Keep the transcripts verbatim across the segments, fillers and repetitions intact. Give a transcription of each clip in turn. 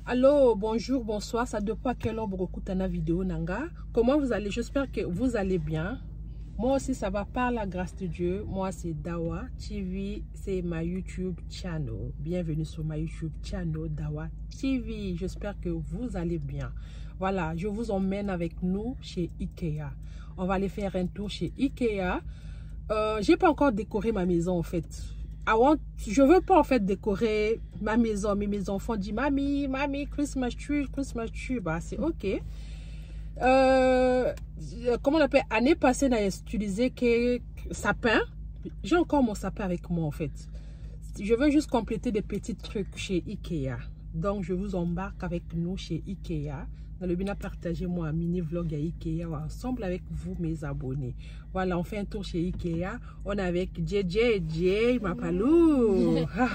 Allô, bonjour, bonsoir, ça dépend à quelle heure vous écoutez la vidéo nanga. Comment vous allez? J'espère que vous allez bien. Moi aussi ça va par la grâce de Dieu. Moi c'est Dawa T V, c'est ma YouTube channel. Bienvenue sur ma YouTube channel Dawa T V. J'espère que vous allez bien. Voilà, je vous emmène avec nous chez Ikea. On va aller faire un tour chez Ikea. Euh, j'ai pas encore décoré ma maison en fait. I want, je veux pas en fait décorer ma maison, mais mes enfants disent mamie, mamie, Christmas tree, Christmas tree, bah c'est ok. Euh, comment on appelle, année passée, on a utilisé que sapin. J'ai encore mon sapin avec moi en fait. Je veux juste compléter des petits trucs chez Ikea. Donc je vous embarque avec nous chez Ikea. Dans le but à partager moi un mini vlog à Ikea ensemble avec vous mes abonnés. Voilà, on fait un tour chez Ikea. On est avec J J J Mapalou.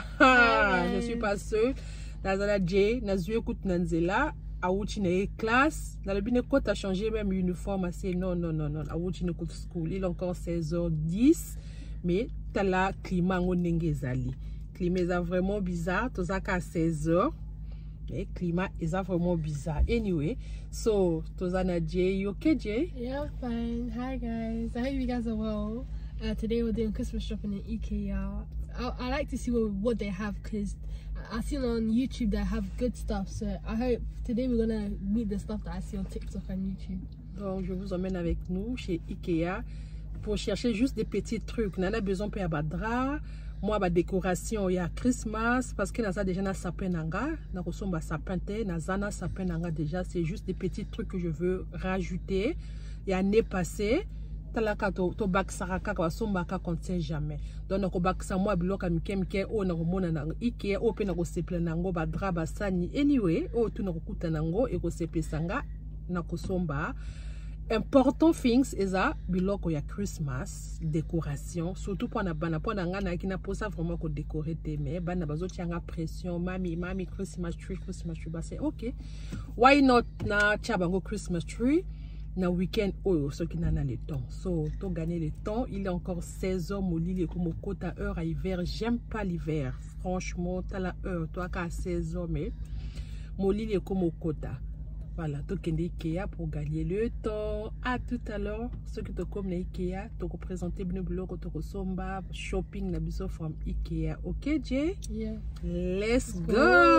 Je suis pas seule. Nazala J, Nazu écoute Nanzela. Aouti n'est classe. Dans le but de a changé même uniforme assez. Non, non, non, non. Aouti n'écoute school. Il est encore seize heures dix. Mais t'as la climat en Nengezali. Climat est vraiment bizarre. Tout ça qu'à seize heures. Le climat est vraiment bizarre. Anyway, so Tozana J, you okay, Jay? Yeah, fine. Hi guys. I hope you guys are well. Uh, today we're doing Christmas shopping in Ikea. I, I like to see what, what they have because I've seen on YouTube they have good stuff. So I hope today we're gonna meet the stuff that I see on TikTok and YouTube. Donc je vous emmène avec nous chez Ikea pour chercher juste des petits trucs. On a besoin de badra. Moi, ma décoration, il y a Christmas parce que nous avons déjà un sapin nanga. Nous avons un sapin té, nous avons un sapin nanga déjà. C'est juste des petits trucs que je veux rajouter. Il y a l'année passée, talaka to to bak saraka kwa somba ka contient jamais. Donc nous bak sa moi bloka mike mike o na mona na Ikea o pe na ko seple nango ba dra ba sani anyway o tu na ko kuta nango e ko seple sanga na ko somba. Important things is a biloko ya Christmas décoration surtout pour na bana pour na ngana qui na posa vraiment ko décorer te mais bana bazo tianga pression mami mami Christmas tree Christmas tree ba c'est ok why not na chabango Christmas tree na weekend oh ce qui n'a le temps so to gagner le temps il est encore seize heures mon lit comme au quota heure à hiver j'aime pas l'hiver franchement t'as la heure toi qu'à seize heures mais mon lit est comme au quota. Voilà, tu as Ikea pour gagner le temps. À tout à l'heure, ceux qui te comme Ikea, tu peux présenter le blog, tu peux somba shopping na biso from Ikea. Ok, Jay? Yeah. Let's go.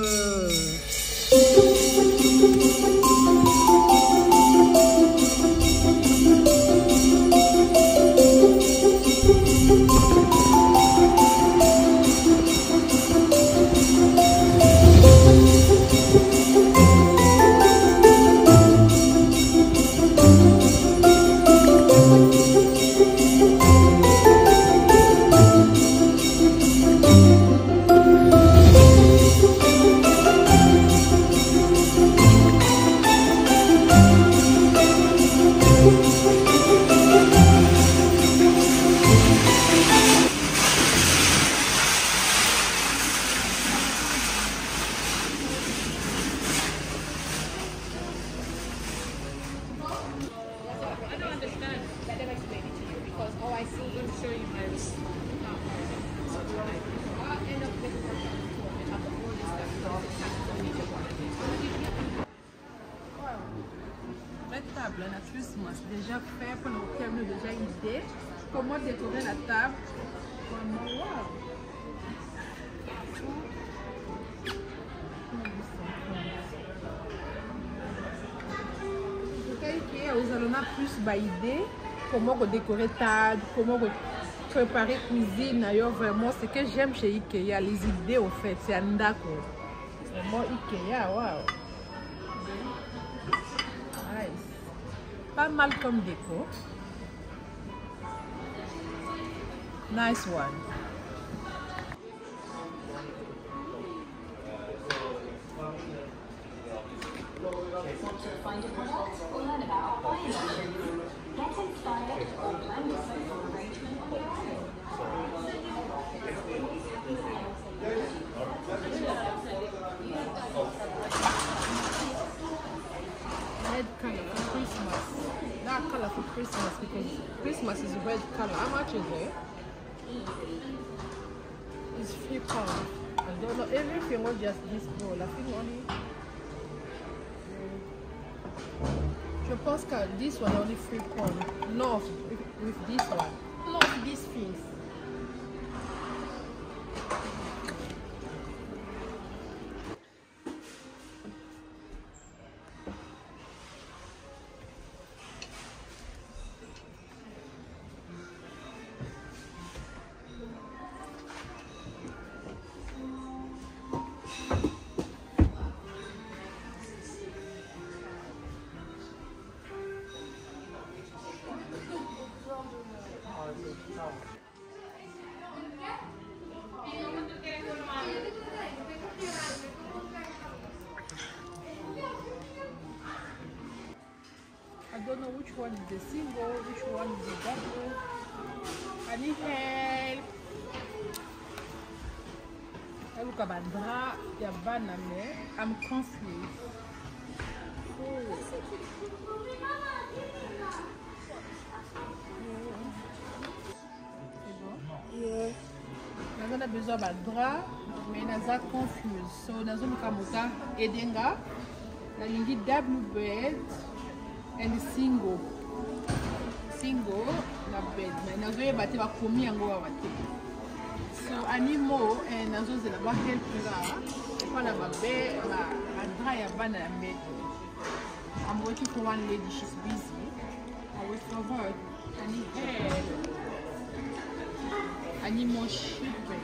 Table la Christmas déjà fait pour nous qui avons déjà idée comment décorer la table. Vraiment wow. Vous allez plus d'idées comment décorer table, comment préparer cuisine. D'ailleurs vraiment ce que j'aime chez Ikea les idées au fait c'est un d'accord. Vraiment Ikea wow. Pas mal comme déco. Nice one. Red color for Christmas. That color for Christmas because Christmas is red color. How much is it? It's three pounds. I don't know, everything was just this bowl. I think only. Je pense que this one only free corn. No, with, with this one. No, with these things. I don't know which one is the single, which one is the double. I need help. I look at Bandra, I'm confused. Oh. Yeah. On a besoin de bras, mais on a confuse. So, on a besoin de edenga, la lingi double bed and single. Single na bed. Mais on a besoin de commis en goa wate. So, animo and on a besoin de help là. On a besoin de bras ya bana ya bed. I'm waiting for one lady, she's busy. I wait for her. I need help. I need more chicken.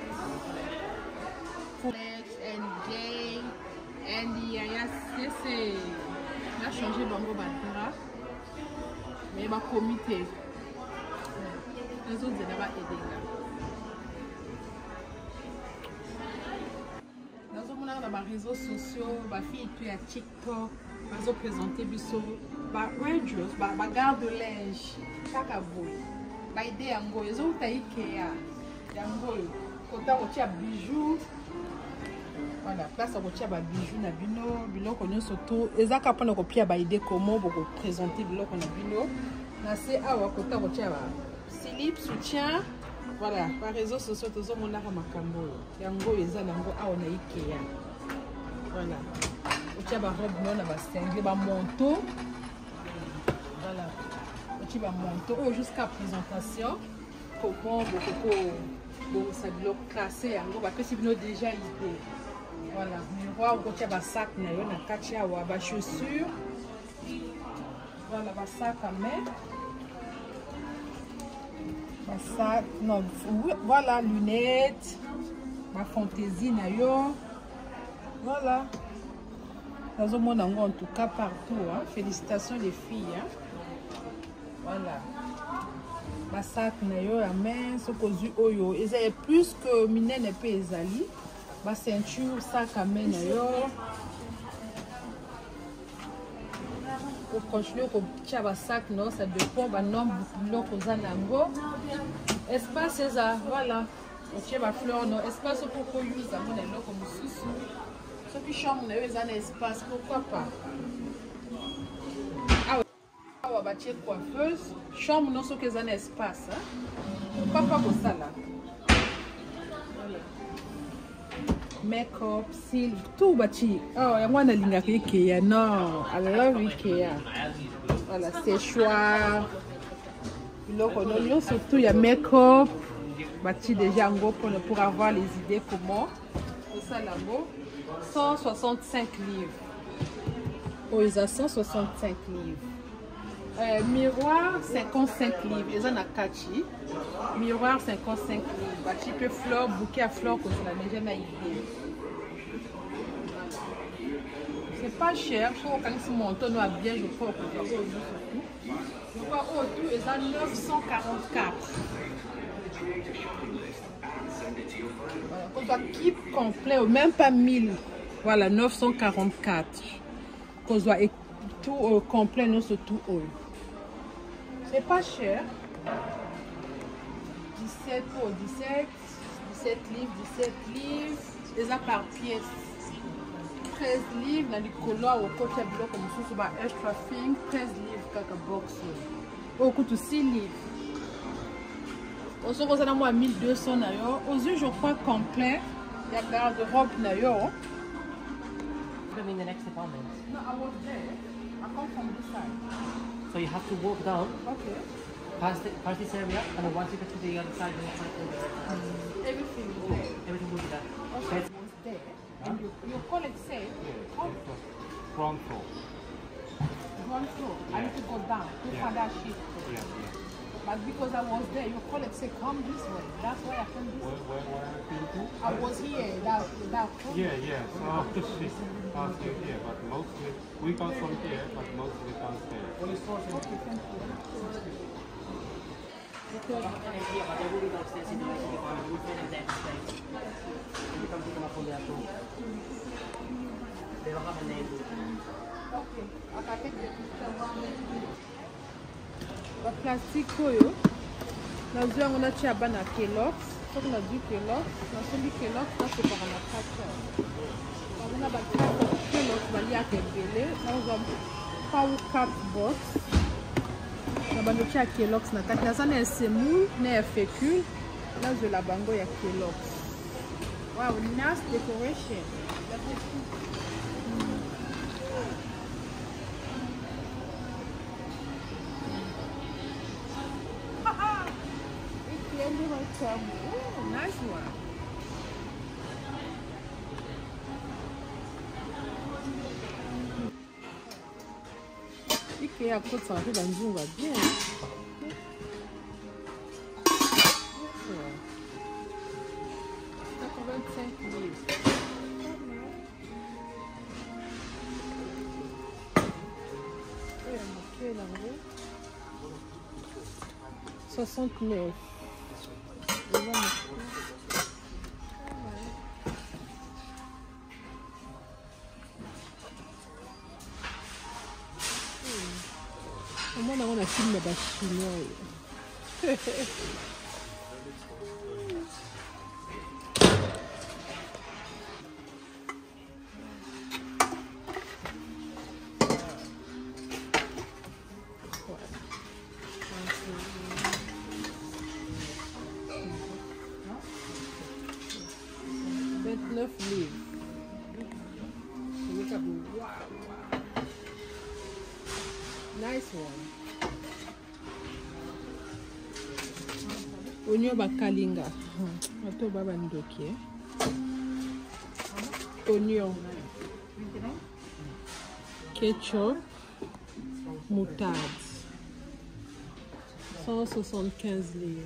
And day and yes, yes, on a changé bango bandra, mais ma comité. Les autres ils n'ont pas aidé là. Dans les réseaux sociaux, ma fille est à TikTok, ils ont présenté biso, ba radios, ba garde de linge, chaque abou, ba idée ango, ils ont taillé Ikea. Yango, quand on a bijoux, voilà, place à côté à bijoux, na bino, bilo qu'on surtout, et ça quand on a copié à idée comment pour présenter bilo qu'on a bino, na c'est à côté à côté à slip, soutien, voilà, par réseaux sociaux, tous on a makambo, yango et ça yango à on a Ikea, voilà, côté à robe non na bastingue, ba manteau, voilà, côté à manteau, oh jusqu'à présentation. Comment bon ça bloque classé en parce que si vous déjà idée voilà miroir au côté ba sac na yo na katia wa ba chaussures voilà ba sac à main ba sac non voilà lunettes ma fantaisie na yo voilà dans au monde en tout cas partout hein. Félicitations les filles hein. Voilà ma sac na yo ya main so kozu oyo ezali plus que minene pe ezali ba ceinture sac à main na yo au continuer ko tia ba sac non ça dépend ba nombre biloko za nango espace eza voilà on tia ba fleur non espace pour ko use à mon eloko mususu so ki chambre na yo eza na espace pourquoi pas. On va battre coiffeuse, chambre non que un espace, pas pas pour ça là. Make-up, cils, tout bâti. Oh, il y a moi qui a Ikea, non, I love Ikea. Voilà, séchoir. Surtout il y a make-up, bâti déjà en gros pour pour avoir les idées comment. Pour ça là cent soixante-cinq livres. Oh, ils ont cent soixante-cinq livres. Euh, miroir cinquante-cinq livres, ils ont un kachi. Miroir cinquante-cinq livres. Bah, tu peux fleur, bouquet à fleurs comme ça, mais jamais idée. C'est pas cher, je crois que quand mon ton a bien, je crois que je crois au tout, ils ont neuf cent quarante-quatre. Voilà, qu'on soit kit complet, même pas mille. Voilà, neuf cent quarante-quatre. Qu'on soit tout euh, complet, non, c'est tout haut. C'est pas cher. dix-sept pour dix-sept, dix-sept livres, dix-sept livres, déjà par pièce. treize livres, dans les couleurs, au côté de l'eau, comme ça, c'est un extra fin, treize livres, quelque box. Au coût de six livres. On se retrouve à mille deux cents. Aux yeux, je crois complet, Ya garde-robe na yo. I'm in the next department. No, I was there. I come from this side. So you have to walk down, Okay. past, the, past this area, and then once you get to the other side, you have to go there. Everything is there. Everything will be there. Also, Yes. was there. And you, your colleague said, oh, Front row. one floor. I need to go down to Yeah. find that shift. Yeah, yeah. But because I was there, your colleague said, come this way. That's why I came this Where, way. where, where are you? I was here, that, that Yeah, yeah. So she's passed you here, but mostly we come from here, but mostly comes there. Okay, thank you. Yeah, but they will be downstairs in the next department. We'll find them there today. You can pick them up on there too. They don't have a name. Okay, I can take the picture. Ba plastique oyo nazwi yango natia bana Kellogg's soki nazwi Kellogg's nasombi Kellogg's nasepaka na kati bazana ba Kellogg's baliaka ebele nazwa power cup box na bandotia Kellogg's na kati naza na esemu na ya fécule nazwela bango ya Kellogg's. Wow, nice decoration. Oh, nice one. Ike ya kotsa ko banzunga bien. quatre-vingt-cinq livres. soixante-neuf. Comment on a filmé la chinois? vingt-neuf livres. Wow, wow. Nice one. Oignon bakalinga. Ato baba ndoki. Oignon. Ketchup. Moutarde. cent soixante-quinze livres.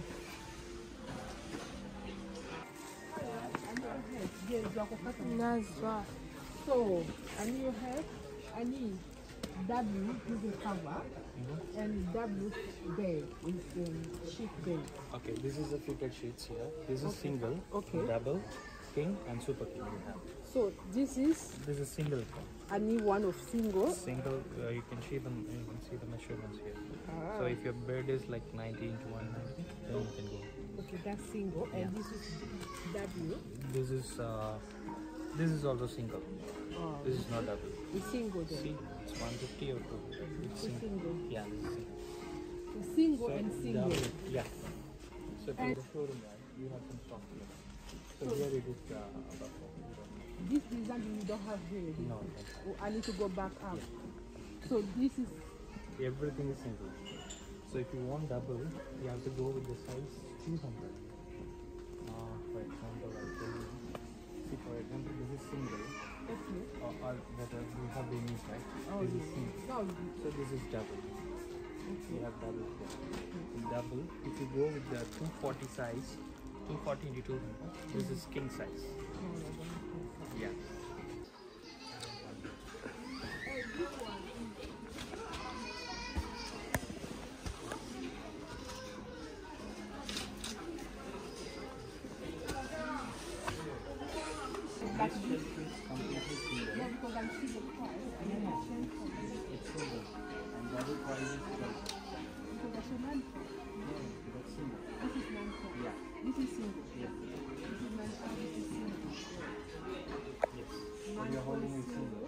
Nazwa. So, I need your help. I need W is the cover and W bed is the sheet bed. Okay, this is the fitted sheets here. This is Okay. single, Okay. double, king, and super king. We have. So this is This is single. I need one of single. Single. Uh, you can see them. You can see the measurements here. Ah. So if your bed is like ninety into one ninety, then you can go. Okay, that's single, and this is W. This is uh, this is also single. Oh, This is not double. it's single then. See, it's one fifty or two fifty. It's It's single. single. Yeah, this is single. It's single So and single. double, yeah. So if you And- go showroom, right, you have some stock here. So here it is uh, about four. This design you don't have here. No, Oh, I need to go back up. So this is everything is single. So if you want double, you have to go with the size two hundred. Uh, for example, I'll tell you. See, for example, this is single. okay. Or, or that uh, we have the image, right? Oh, This is yeah. single. No, So this is double. You have double here. Double. If you go with the two forty size, two forty into two hundred, this is king size. Yeah. This shelf is completely single. no, because I see the price. I need to change for this. It's single. And double price is twelve. Because I should nine four. No, that's single. This is nine four. Yeah. This is single. Yeah. This is nine four. This is single. Yes. So we are holding it single.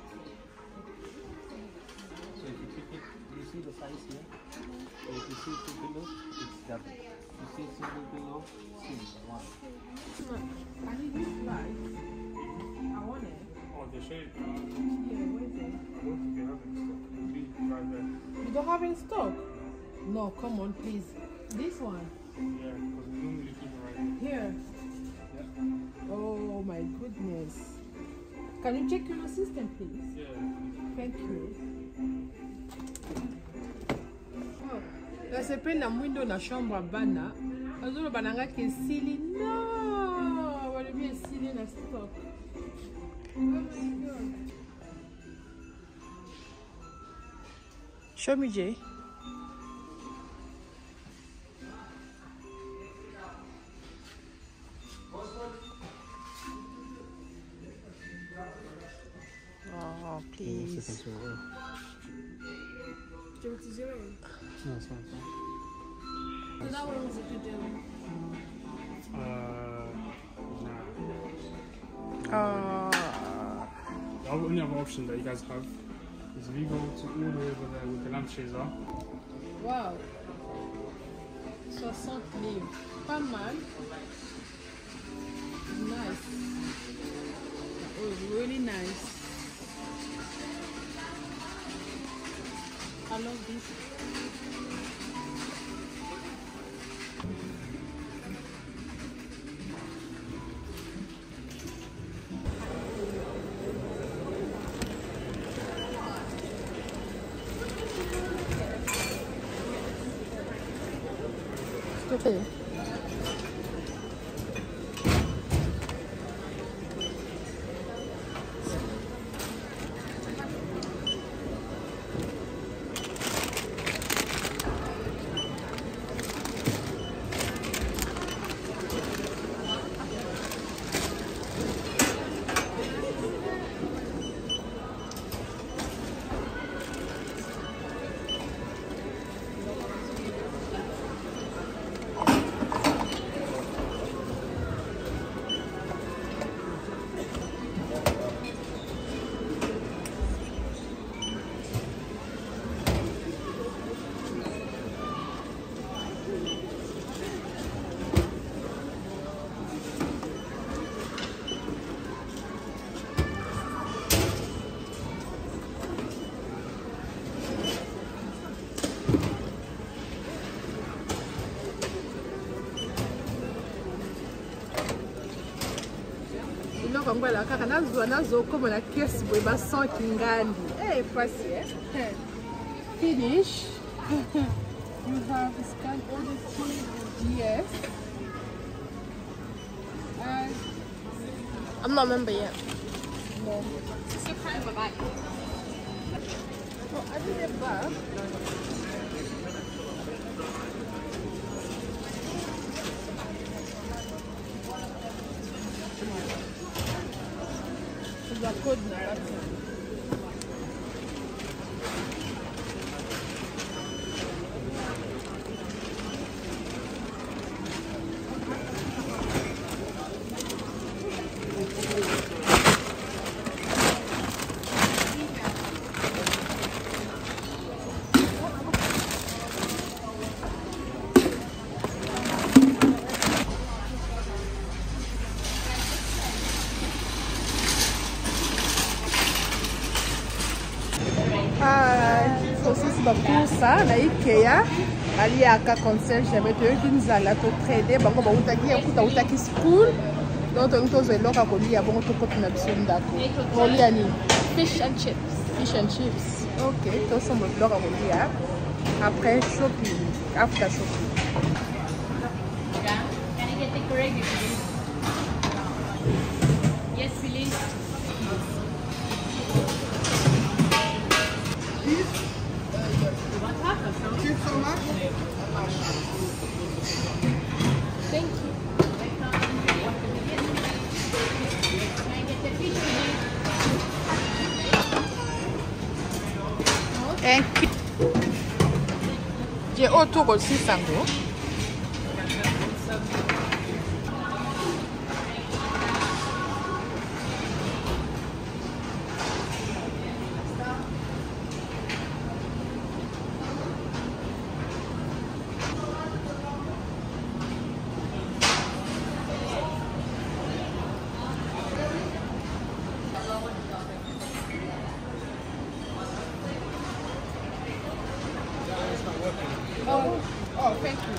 So if you pick it, you see the size here. So if you see two below, it's double. You see symbol below? Symbol one. I need this light. I want it. Oh, the shade. Yeah, where is it? I don't think they have it in stock. It'll be right there. You don't have in stock? No, come on, please. This one. Yeah, because we normally keep it right Here. Yeah. Oh my goodness. Can you check your system, please? Yeah. Thank you. Oh, là c'est peine na mwindo na chambre bana. Azolo bananga ke sili. No, wale bien sili na stock. Oh my god. Show me Jay. Oh, please. Do you want to zero in? No, it's fine. So that one was a good deal. Uh, nah. Uh, The only other option that you guys have is if you go to all the way over there with the lampshades on. wow. soixante livres. Pas mal. Nice. Oh, really nice. I love this. S'il te plaît. Kongo la kaka nazwa nazokoma na kesi boye ba cent kingandi. Eh pasi eh. Finish. You have scanned all the two. Yes. And I'm not a member yet. no. It's your private bag. Oh, I need a bag. The code na that's it. Saucisse bakusa na Ikea aliaka concierge avec eux qui nous alla to trader bango ba utaki akuta utaki school donc on tozo eloka kolia bongo to kopi na biso ndako kolia ni Fish and chips. fish and chips. Okay, to sombo eloka kolia après shopping after shopping. Can I get the correct please? Yes, please. Thank you. Can I get the fish please? Thank you. J'ai autour aussi sango. Thank you.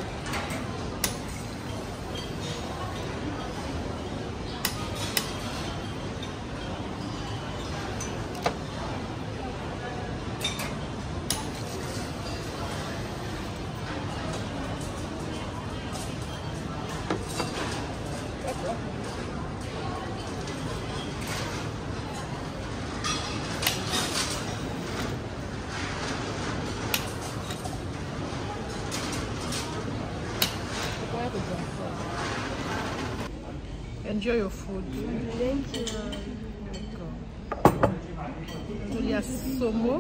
Enjoy your food. Thank you. Il y a Somo.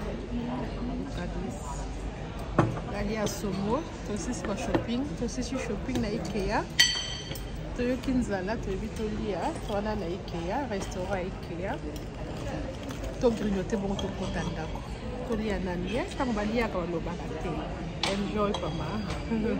Il y a Somo. Aussi c'est pas shopping. Aussi c'est shopping na Ikea. Toyo Kinzala, Toyo Vitolia. Toana na Ikea, restaurant Ikea. To grignoter bon to kotandako. Tolia nani? Est-ce qu'on va lire quand on va te? Enjoy pama.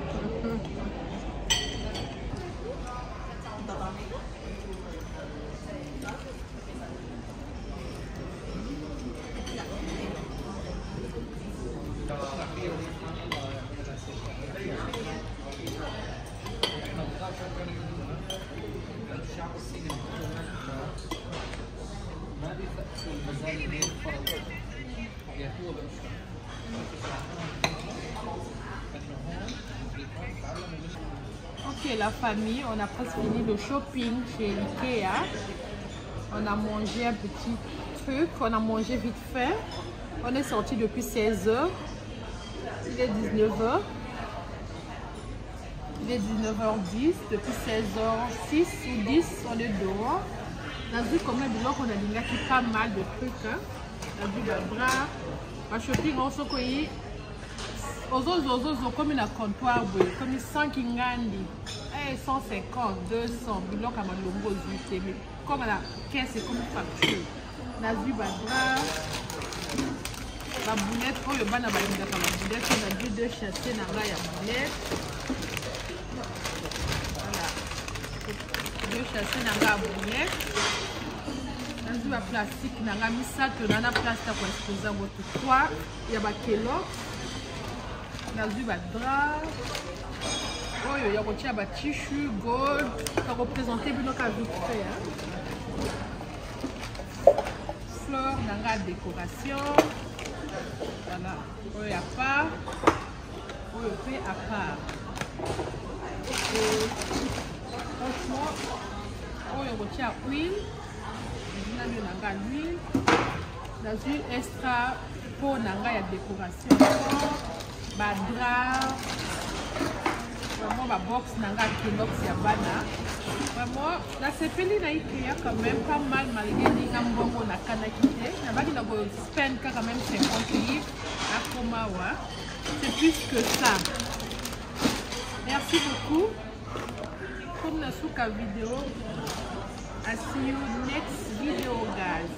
Ok, la famille, on a presque fini le shopping chez Ikea. On a mangé un petit truc, on a mangé vite fait. On est sorti depuis seize heures. Il est dix-neuf heures. Il est dix-neuf heures dix. Depuis seize heures six ou dix, on est dehors. On a vu combien de gens on a dit pas mal de trucs. Hein. On a vu le bras. Le shopping, on se connaît. Aux autres, comme un comptoir, comme cent kingandi, cent cinquante, deux cents, bilok à Malongo, mais comme à la caisse, c'est comme une facture. On a vu le bras. La boulette, oh, le ban a balayé la boulette, on a vu deux chassés dans la boulette. Voilà. Deux chassés dans la boulette. On a vu la plastique, on a mis ça, on a mis plastique pour exposer votre toit. Il y a des kilos. On a vu le drap. Oh, il y a un tissu, gold. Ça représente bien notre vie. Fleurs, on a la décoration. Voilà, on est à part, on le fait à part. Et franchement, on est retient à l'huile, on a l'huile, on a l'huile extra pour la décoration, ma drap, vraiment ma box nanga Kenox Yabana. Vraiment, la cepeli na Ikea quand même pas mal malgré les gambongo na kanakite. Na baki na go spend quand même cinquante livres à Komawa. C'est plus que ça. Merci beaucoup pour la souka vidéo. I see you next video, guys.